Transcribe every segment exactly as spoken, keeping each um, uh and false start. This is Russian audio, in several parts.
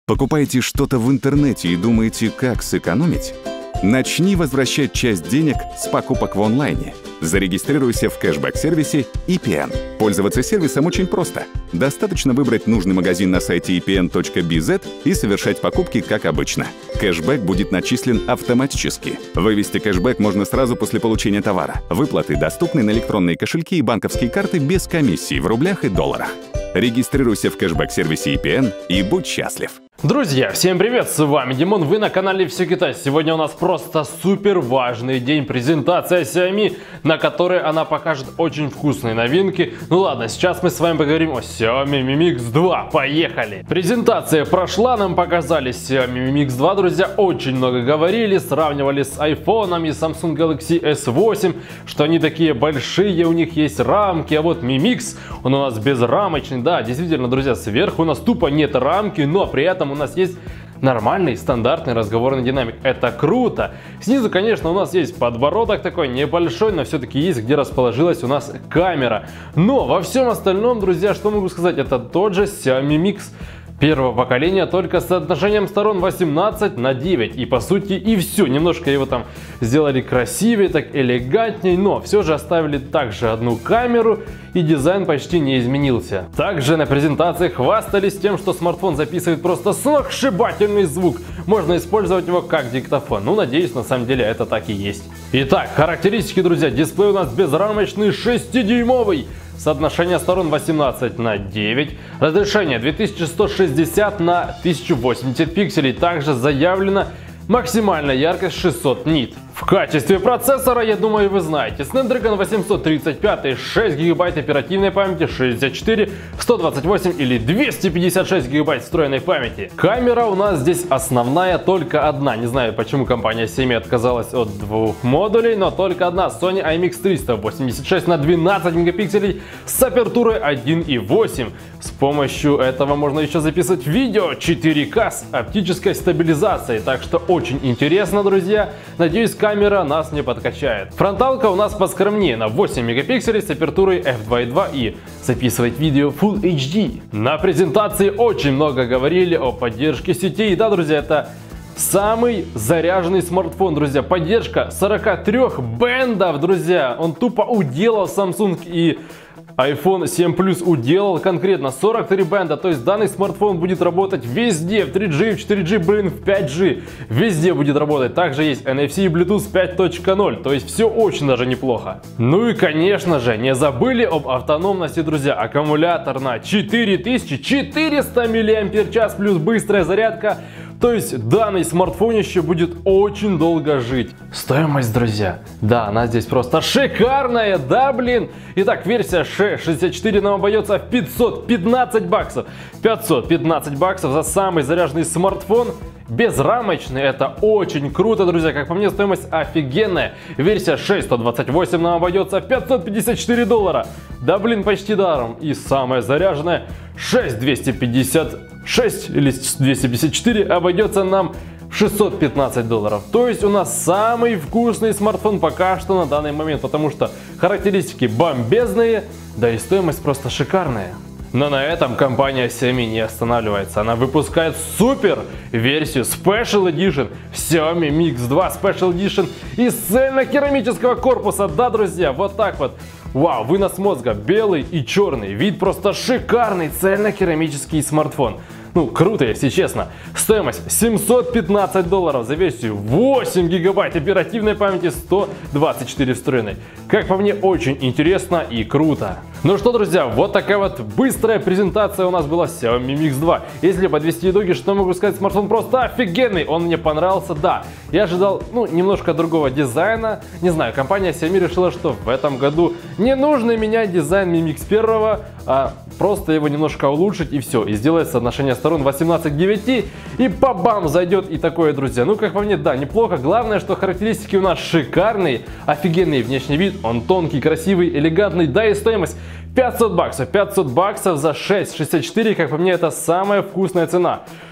Покупаете что-то в интернете и думаете, как сэкономить? Начни возвращать часть денег с покупок в онлайне. Зарегистрируйся в кэшбэк-сервисе и пи эн. Пользоваться сервисом очень просто. Достаточно выбрать нужный магазин на сайте и пи эн точка би зет и совершать покупки как обычно. Кэшбэк будет начислен автоматически. Вывести кэшбэк можно сразу после получения товара. Выплаты доступны на электронные кошельки и банковские карты без комиссий в рублях и долларах. Регистрируйся в кэшбэк-сервисе и пи эн и будь счастлив. Друзья, всем привет, с вами Димон, вы на канале Все Китай. Сегодня у нас просто супер важный день, презентация Xiaomi, на которой она покажет очень вкусные новинки. Ну ладно, сейчас мы с вами поговорим о Xiaomi Mi Mix два, поехали! Презентация прошла, нам показали Xiaomi Mi Mix два, друзья, очень много говорили, сравнивали с айфонами, Samsung Galaxy эс восемь, что они такие большие, у них есть рамки, а вот Mi Mix, он у нас безрамочный, да, действительно, друзья, сверху у нас тупо нет рамки, но при этом у нас есть нормальный стандартный разговорный динамик. Это круто. Снизу, конечно, у нас есть подбородок такой небольшой, но все-таки есть где расположилась у нас камера. Но во всем остальном, друзья, что могу сказать, это тот же Xiaomi Mix первого поколения, только с соотношением сторон восемнадцать на девять. И по сути и все. Немножко его там сделали красивее, так элегантней, но все же оставили также одну камеру, и дизайн почти не изменился. Также на презентации хвастались тем, что смартфон записывает просто сногсшибательный звук. Можно использовать его как диктофон. Ну, надеюсь, на самом деле это так и есть. Итак, характеристики, друзья. Дисплей у нас безрамочный, шестидюймовый. Соотношение сторон восемнадцать на девять. Разрешение две тысячи сто шестьдесят на тысячу восемьдесят пикселей. Также заявлена максимальная яркость шестьсот нит. В качестве процессора, я думаю, вы знаете, Snapdragon восемьсот тридцать пять, шесть гигабайт оперативной памяти, шестьдесят четыре, сто двадцать восемь или двести пятьдесят шесть гигабайт встроенной памяти. Камера у нас здесь основная только одна. Не знаю, почему компания Xiaomi отказалась от двух модулей, но только одна. Sony ай эм икс триста восемьдесят шесть на двенадцать мегапикселей с апертурой один и восемь. С помощью этого можно еще записывать видео четыре ка с оптической стабилизацией. Так что очень интересно, друзья. Надеюсь, камера нас не подкачает. Фронталка у нас поскромнее, на восемь мегапикселей с апертурой эф два и два и записывать видео Full эйч ди. На презентации очень много говорили о поддержке сетей. Да, друзья, это самый заряженный смартфон, друзья. Поддержка сорока трёх бендов, друзья. Он тупо уделал Samsung и айфон семь плюс уделал конкретно сорок три бенда, то есть данный смартфон будет работать везде, в три джи, в четыре джи, блин, в пять джи, везде будет работать. Также есть эн эф си и Bluetooth пять точка ноль, то есть все очень даже неплохо. Ну и конечно же, не забыли об автономности, друзья. Аккумулятор на четыре тысячи четыреста миллиампер-час плюс быстрая зарядка. То есть данный смартфон еще будет очень долго жить. Стоимость, друзья, да, она здесь просто шикарная, да, блин. Итак, версия шесть шестьдесят четыре нам обойдется в пятьсот пятнадцать баксов. пятьсот пятнадцать баксов за самый заряженный смартфон. Безрамочный, это очень круто, друзья. Как по мне, стоимость офигенная. Версия шесть сто двадцать восемь нам обойдется в пятьсот пятьдесят четыре доллара. Да, блин, почти даром. И самая заряженная шесть двести пятьдесят шесть или двести пятьдесят четыре обойдется нам в шестьсот пятнадцать долларов. То есть у нас самый вкусный смартфон пока что на данный момент, потому что характеристики бомбезные, да и стоимость просто шикарная. Но на этом компания Xiaomi не останавливается. Она выпускает супер версию Special Edition Xiaomi Mix два Special Edition из цельнокерамического корпуса. Да, друзья, вот так вот. Вау, вынос мозга белый и черный. Вид просто шикарный, цельнокерамический смартфон. Ну, круто, если честно. Стоимость семьсот пятнадцать долларов за версию восемь гигабайт оперативной памяти, сто двадцать четыре встроенной. Как по мне, очень интересно и круто. Ну что, друзья, вот такая вот быстрая презентация у нас была Xiaomi Mix два. Если подвести итоги, что могу сказать, смартфон просто офигенный. Он мне понравился, да. Я ожидал, ну, немножко другого дизайна. Не знаю, компания Xiaomi решила, что в этом году не нужно менять дизайн Mi Mix один, а просто его немножко улучшить и все. И сделать соотношение сторон восемнадцать к девяти, и па-бам, зайдет и такое, друзья. Ну, как по мне, да, неплохо. Главное, что характеристики у нас шикарные, офигенный внешний вид, он тонкий, красивый, элегантный, да и стоимость пятьсот баксов. пятьсот баксов за шесть шестьдесят четыре, как по мне, это самая вкусная цена.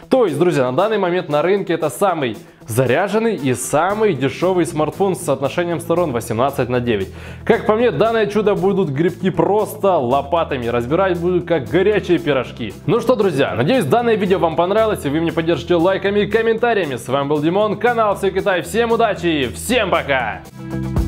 То есть, друзья, на данный момент на рынке это самый заряженный и самый дешевый смартфон с соотношением сторон восемнадцать на девять. Как по мне, данное чудо будут гребти просто лопатами, разбирать будут как горячие пирожки. Ну что, друзья, надеюсь, данное видео вам понравилось, и вы меня поддержите лайками и комментариями. С вами был Димон, канал Все Китай. Всем удачи и всем пока!